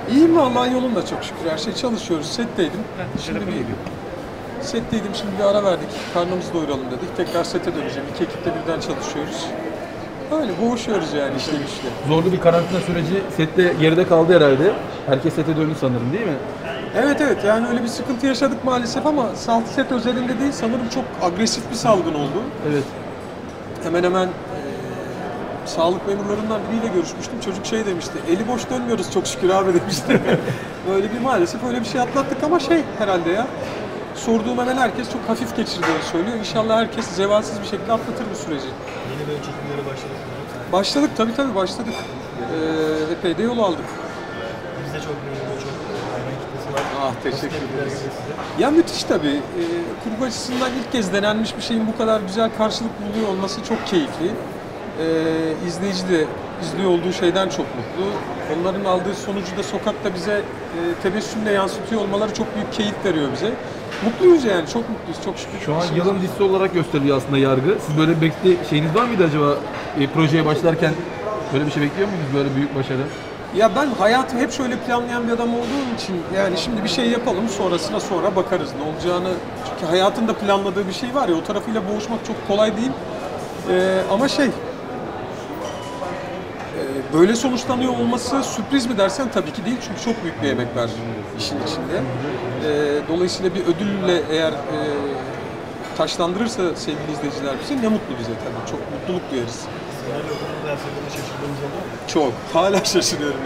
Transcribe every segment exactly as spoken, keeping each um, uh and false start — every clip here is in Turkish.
İyiyim vallahi yolunda çok şükür. Her şey çalışıyoruz. Setteydim. Heh, Şimdi telefon bir geliyor. setteydim. Şimdi bir ara verdik. Karnımızı doyuralım dedik. Tekrar sete döneceğim. İki ekiple birden çalışıyoruz. Öyle boğuşuyoruz yani işte güçle. Zorlu bir karantina süreci sette geride kaldı herhalde. Herkes sete döndü sanırım, değil mi? Evet evet yani öyle bir sıkıntı yaşadık maalesef ama salt set özelinde değil sanırım çok agresif bir salgın oldu. Evet. Hemen hemen e, sağlık memurlarından biriyle görüşmüştüm. Çocuk şey demişti, eli boş dönmüyoruz çok şükür abi demişti. Böyle bir maalesef öyle bir şey atlattık ama şey herhalde ya. Sorduğum hemen herkes çok hafif geçirdiğini söylüyor. İnşallah herkes zevalsiz bir şekilde atlatır bu süreci. Yeni böyle çekimlere başladık mı? Başladık tabii tabii başladık. Ee, epey de yol aldık. Biz de çok memnunuz, çok hayran kitlesi var. Ah teşekkür ederiz. Ya müthiş tabii. Ee, kurgu açısından ilk kez denenmiş bir şeyin bu kadar güzel karşılık buluyor olması çok keyifli. Ee, izleyici de izliyor olduğu şeyden çok mutlu. Onların aldığı sonucu da sokakta bize e, tebessümle yansıtıyor olmaları çok büyük keyif veriyor bize. Mutluyuz yani, çok mutluyuz, çok şükür. Şu an yılın dizisi olarak gösteriliyor aslında Yargı. Siz böyle bekli şeyiniz var mıydı acaba e, projeye başlarken? Böyle bir şey bekliyor muydunuz, böyle büyük başarı? Ya ben hayatı hep şöyle planlayan bir adam olduğum için yani şimdi bir şey yapalım sonrasına sonra bakarız ne olacağını. Çünkü hayatın da planladığı bir şey var ya, o tarafıyla boğuşmak çok kolay değil. Ee, ama şey böyle sonuçlanıyor olması sürpriz mi dersen tabii ki değil çünkü çok büyük bir emek var işin içinde. Ee, dolayısıyla bir ödülle eğer e, taşlandırırsa sevgili izleyiciler bizi ne mutlu bize tabii. Çok mutluluk duyarız. Senaryo okulunda her seferinde şaşırdığımız oluyor mu? Çok. Hala şaşırıyorum.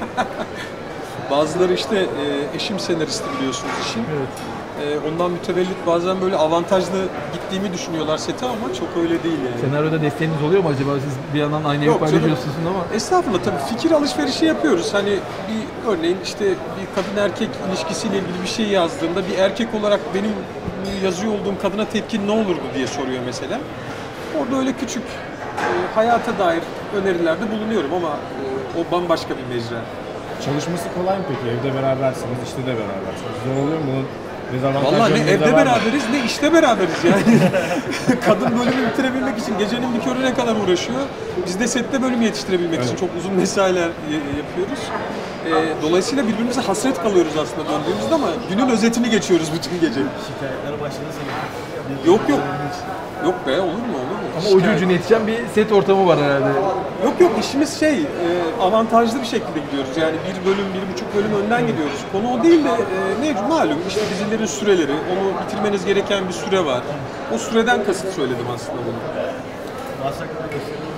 Bazıları işte e, eşim senaristi biliyorsunuz işin. Evet. E, ondan mütevellit bazen böyle avantajlı gittiğimi düşünüyorlar sete ama çok öyle değil yani. Senaryoda desteğiniz oluyor mu acaba? Siz bir yandan aynı evi Yok canım. paylaşıyorsunuz ama. Estağfurullah tabii fikir alışverişi yapıyoruz. Hani bir örneğin işte bir kadın erkek ilişkisiyle ilgili bir şey yazdığımda bir erkek olarak benim yazıyor olduğum kadına tepkin ne olurdu diye soruyor mesela. Orada öyle küçük e, hayata dair önerilerde bulunuyorum ama e, o bambaşka bir mecra. Çalışması kolay mı peki? Evde berabersiniz, işte de berabersiniz. Zor oluyor mu bunun? Vallahi ne evde beraberiz ne işte beraberiz yani. Kadın bölümü bitirebilmek için gecenin bir körüne kadar uğraşıyor. Biz de sette bölüm yetiştirebilmek evet. için çok uzun mesailer yapıyoruz. Ee, dolayısıyla birbirimize hasret kalıyoruz aslında döndüğümüzde ama günün özetini geçiyoruz bütün gece. Şikayetler başladı sanırım. Yok yok. Yok be, olur mu olur mu? Ama ucu ucuna yetişen bir set ortamı var herhalde. Yok yok, işimiz şey, e, avantajlı bir şekilde gidiyoruz. Yani bir bölüm, bir buçuk bölüm önden gidiyoruz. Konu o değil de e, ne malum işte dizilerin süreleri, onu bitirmeniz gereken bir süre var. O süreden kasıt söyledim aslında bunu. Maslak'ta gösteriyorlar.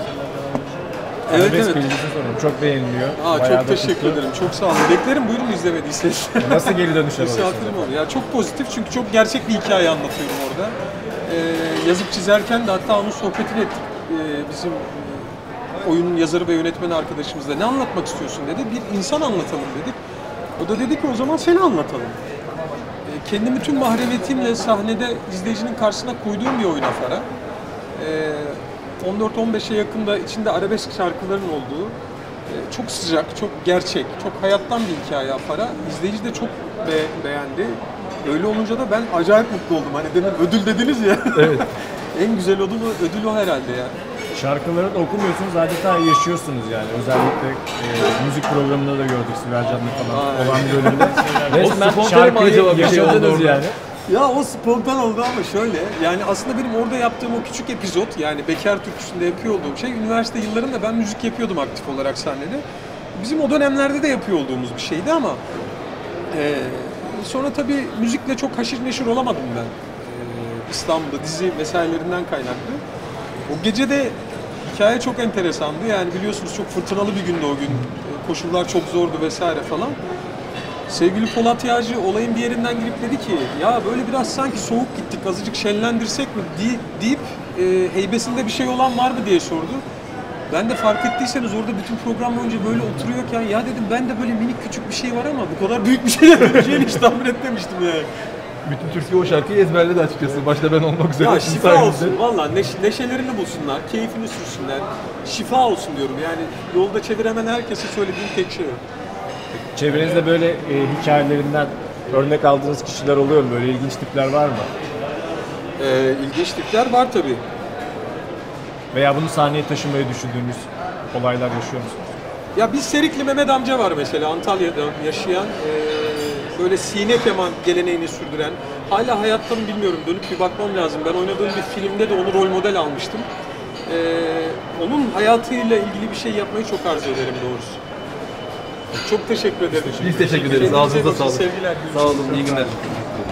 Evet evet. evet. Sorayım. Çok beğeniliyor. Aa, Bayağı çok teşekkür tuttu. ederim. Çok sağ olun. Beklerim, buyurun izlemediyseniz. Nasıl geri dönüşler Misafirim oldu. Ya çok pozitif çünkü çok gerçek bir hikaye anlatıyorum orada. Ee, yazıp çizerken de hatta onun sohbetini ettik. Ee, bizim e, oyunun yazarı ve yönetmeni arkadaşımızla ne anlatmak istiyorsun dedi. Bir insan anlatalım dedik. O da dedi ki o zaman seni anlatalım. Ee, kendimi tüm mahremiyetimle sahnede izleyicinin karşısına koyduğum bir oyun Afara. Ee, on dört on beşe yakında içinde arabesk şarkıların olduğu, e, çok sıcak, çok gerçek, çok hayattan bir hikaye Afara. İzleyici de çok be- beğendi. Öyle olunca da ben acayip mutlu oldum. Hani demin ödül dediniz ya. Evet. En güzel ödül, ödül o herhalde ya. Şarkıları da okumuyorsunuz, adeta yaşıyorsunuz yani. Özellikle e, müzik programında da gördük Sibel Can'la falan Aa, olan bir bölümde. Resmen spontane mi acaba şarkıyı bir şey oldu yaşadınız orada? yani. Ya o spontan oldu ama şöyle, yani aslında benim orada yaptığım o küçük epizod, yani Bekar Türküsü'nde yapıyor olduğum şey, üniversite yıllarında ben müzik yapıyordum aktif olarak sahnede. Bizim o dönemlerde de yapıyor olduğumuz bir şeydi ama e, sonra tabii müzikle çok haşır neşir olamadım ben. E, İstanbul'da dizi mesailerinden kaynaklı. O gece de hikaye çok enteresandı, yani biliyorsunuz çok fırtınalı bir gündü o gün, e, koşullar çok zordu vesaire falan. Sevgili Polat Yağcı olayın bir yerinden girip dedi ki ya böyle biraz sanki soğuk gittik, azıcık şenlendirsek mi deyip e, heybesinde bir şey olan var mı diye sordu. Ben de fark ettiyseniz orada bütün program boyunca böyle oturuyorken ya dedim ben de böyle minik küçük bir şey var ama bu kadar büyük bir şey yapabileceğini hiç tahmin etmemiştim yani. Bütün Türkiye o şarkıyı ezberledi açıkçası. Başta ben olmak üzere. Ya şifa olsun valla, neş- neşelerini bulsunlar, keyfini sürsünler. Şifa olsun diyorum yani, yolda çeviremen herkese söylediğim tek şey o. Çevrenizde böyle e, hikayelerinden örnek aldığınız kişiler oluyor mu? Böyle ilginç tipler var mı? Ee, ilginç tipler var tabii. Veya bunu sahneye taşımayı düşündüğünüz olaylar yaşıyor musunuz? Ya bir Serikli Mehmet amca var mesela Antalya'da yaşayan, e, böyle sine keman geleneğini sürdüren, hala hayatta mı bilmiyorum, dönüp bir bakmam lazım. Ben oynadığım bir filmde de onu rol model almıştım. E, onun hayatıyla ilgili bir şey yapmayı çok arzu ederim doğrusu. Çok teşekkür ederim. Biz teşekkür ederiz. Kendinize Ağzınıza bakın, sağlık. sevgiler. Sağ olun. İyi günler.